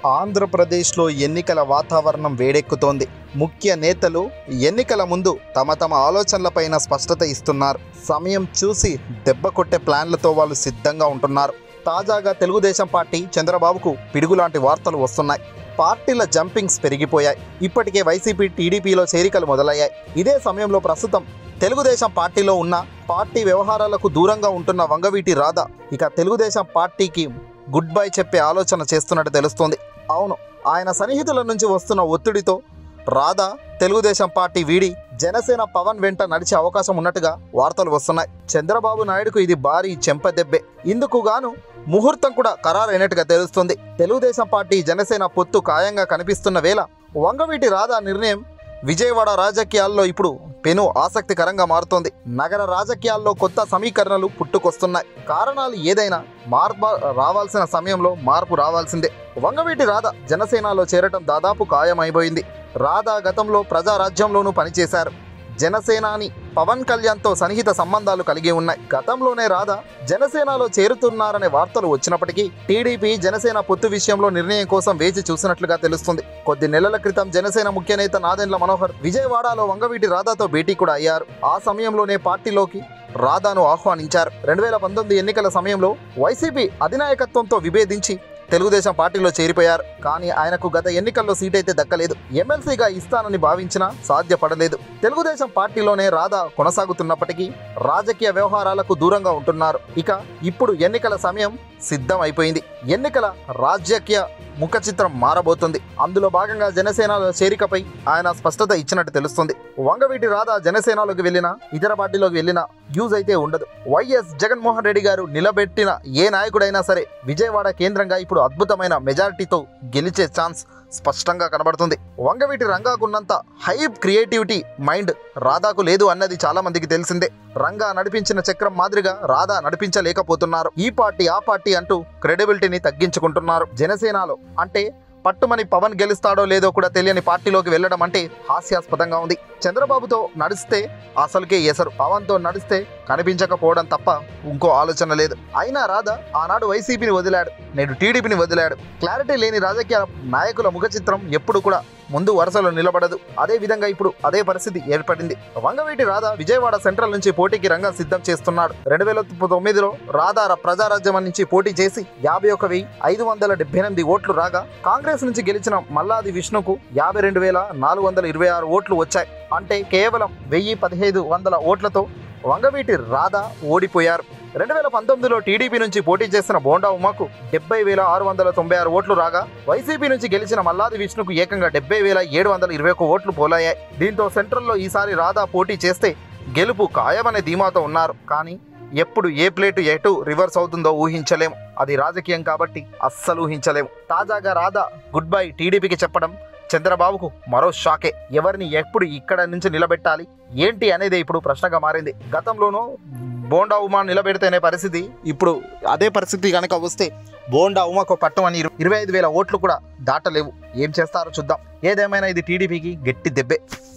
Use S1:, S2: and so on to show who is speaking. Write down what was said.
S1: ఆంధ్రప్రదేశ్లో ఎన్నికల వాతావరణం వేడెక్కుతోంది. ముఖ్య నేతలు ఎన్నికల ముందు తమ ఆలోచనలపైన స్పష్టత ఇస్తున్నారు. సమయం చూసి దెబ్బ కొట్టే ప్లాన్లతో వాళ్ళు సిద్ధంగా ఉంటున్నారు. తాజాగా తెలుగుదేశం పార్టీ చంద్రబాబుకు పిడుగులాంటి వార్తలు వస్తున్నాయి. పార్టీల జంపింగ్స్ పెరిగిపోయాయి. ఇప్పటికే వైసీపీ టీడీపీలో చేరికలు మొదలయ్యాయి. ఇదే సమయంలో ప్రస్తుతం తెలుగుదేశం పార్టీలో ఉన్న పార్టీ వ్యవహారాలకు దూరంగా ఉంటున్న వంగవీటి రాధ ఇక తెలుగుదేశం పార్టీకి గుడ్ బై చెప్పే ఆలోచన చేస్తున్నట్టు తెలుస్తోంది. అవును, ఆయన సన్నిహితుల నుంచి వస్తున్న ఒత్తిడితో రాధ తెలుగుదేశం పార్టీ వీడి జనసేన పవన్ వెంట నడిచే అవకాశం ఉన్నట్టుగా వార్తలు వస్తున్నాయి. చంద్రబాబు నాయుడుకు ఇది భారీ చెంపదెబ్బే. ఇందుకు గాను ముహూర్తం కూడా ఖరారైనట్టుగా తెలుస్తుంది. తెలుగుదేశం పార్టీ జనసేన పొత్తు ఖాయంగా కనిపిస్తున్న వేళ వంగవీటి రాధ నిర్ణయం విజయవాడ రాజకీయాల్లో ఇప్పుడు పెను ఆసక్తికరంగా మారుతోంది. నగర రాజకీయాల్లో కొత్త సమీకరణలు పుట్టుకొస్తున్నాయి. కారణాలు ఏదైనా మార్పు రావాల్సిన సమయంలో మార్పు రావాల్సిందే. వంగవీటి రాధ జనసేనలో చేరటం దాదాపు ఖాయమైపోయింది. రాధ గతంలో ప్రజారాజ్యంలోనూ పనిచేశారు. జనసేనాని పవన్ కళ్యాణ్తో సన్నిహిత సంబంధాలు కలిగి ఉన్నాయి. గతంలోనే రాధ జనసేనలో చేరుతున్నారనే వార్తలు వచ్చినప్పటికీ టీడీపీ జనసేన పొత్తు విషయంలో నిర్ణయం కోసం వేచి చూసినట్లుగా తెలుస్తుంది. కొద్ది నెలల క్రితం జనసేన ముఖ్య నేత నాదెండ్ల మనోహర్ విజయవాడలో వంగవీటి రాధతో భేటీ కూడా అయ్యారు. ఆ సమయంలోనే పార్టీలోకి రాధాను ఆహ్వానించారు. 2019 ఎన్నికల సమయంలో వైసీపీ అధినాయకత్వంతో విభేదించి తెలుగుదేశం పార్టీలో చేరిపోయారు. కానీ ఆయనకు గత ఎన్నికల్లో సీటైతే దక్కలేదు. ఎమ్మెల్సీగా ఇస్తానని భావించినా సాధ్యపడలేదు. తెలుగుదేశం పార్టీలోనే రాధ కొనసాగుతున్నప్పటికీ రాజకీయ వ్యవహారాలకు దూరంగా ఉంటున్నారు. ఇక ఇప్పుడు ఎన్నికల సమయం సిద్ధం అయిపోయింది. ఎన్నికల రాజకీయ ముఖ చిత్రం మారబోతుంది. అందులో భాగంగా జనసేనలో చేరికపై ఆయన స్పష్టత ఇచ్చినట్టు తెలుస్తుంది. వంగవీటి రాధ జనసేనలోకి వెళ్ళినా ఇతర పార్టీలోకి వెళ్ళినా యూజ్ అయితే ఉండదు. వైఎస్ జగన్మోహన్ రెడ్డి గారు నిలబెట్టిన ఏ నాయకుడైనా సరే విజయవాడ కేంద్రంగా ఇప్పుడు అద్భుతమైన మెజారిటీతో గెలిచే ఛాన్స్ స్పష్టంగా కనబడుతుంది. వంగవీటి రంగాకున్నంత హైప్ క్రియేటివిటీ మైండ్ రాధాకు లేదు అన్నది చాలా మందికి తెలిసిందే. రంగా నడిపించిన చక్రం మాదిరిగా రాధా నడిపించలేకపోతున్నారు. ఈ పార్టీ ఆ పార్టీ అంటూ క్రెడిబిలిటీని తగ్గించుకుంటున్నారు. జనసేనలో అంటే పట్టుమని పవన్ గెలుస్తాడో లేదో కూడా తెలియని పార్టీలోకి వెళ్ళడం అంటే హాస్యాస్పదంగా ఉంది. చంద్రబాబుతో నడిస్తే అసలుకే ఎసరు, పవన్తో నడిస్తే కనిపించకపోవడం తప్ప ఇంకో ఆలోచన లేదు. అయినా రాధ ఆనాడు వైసీపీని వదిలాడు, నేడు టీడీపీని వదిలాడు. క్లారిటీ లేని రాజకీయ నాయకుల ముఖ చిత్రం ఎప్పుడు కూడా ముందు వరుసలో నిలబడదు. అదే విధంగా ఇప్పుడు అదే పరిస్థితి ఏర్పడింది. వంగవీటి రాధ విజయవాడ సెంట్రల్ నుంచి పోటీకి రంగం సిద్ధం చేస్తున్నాడు. 2019లో రాధ ప్రజారాజ్యం నుంచి పోటీ చేసి 51,578 ఓట్లు రాగా కాంగ్రెస్ నుంచి గెలిచిన మల్లాది విష్ణుకు 52,426 ఓట్లు వచ్చాయి. అంటే కేవలం 1,500 ఓట్లతో వంగవీటి రాధ ఓడిపోయారు. 2019లో టీడీపీ నుంచి పోటీ చేసిన బోండా ఉమాకు 70,696 ఓట్లు రాగా వైసీపీ నుంచి గెలిచిన మల్లాది విష్ణుకు ఏకంగా 70,721 ఓట్లు పోలయ్యాయి. దీంతో సెంట్రల్లో ఈసారి రాధా పోటీ చేస్తే గెలుపు ఖాయమనే ధీమాతో ఉన్నారు. కానీ ఎప్పుడు ఏ ప్లేటు ఎటు రివర్స్ అవుతుందో ఊహించలేము. అది రాజకీయం కాబట్టి అస్సలు ఊహించలేము. తాజాగా రాధా గుడ్ బై టీడీపీకి చెప్పడం చంద్రబాబుకు మరో షాకే. ఎవరిని ఎప్పుడు ఇక్కడ నుంచి నిలబెట్టాలి ఏంటి అనేది ఇప్పుడు ప్రశ్నగా మారింది. గతంలోనూ బోండా ఉమా నిలబెడితేనే పరిస్థితి, ఇప్పుడు అదే పరిస్థితి కనుక వస్తే బోండా ఉమాకు పట్టమని 25,000 ఓట్లు కూడా దాటలేవు. ఏం చేస్తారో చూద్దాం. ఏదేమైనా ఇది టీడీపీకి గట్టి దెబ్బే.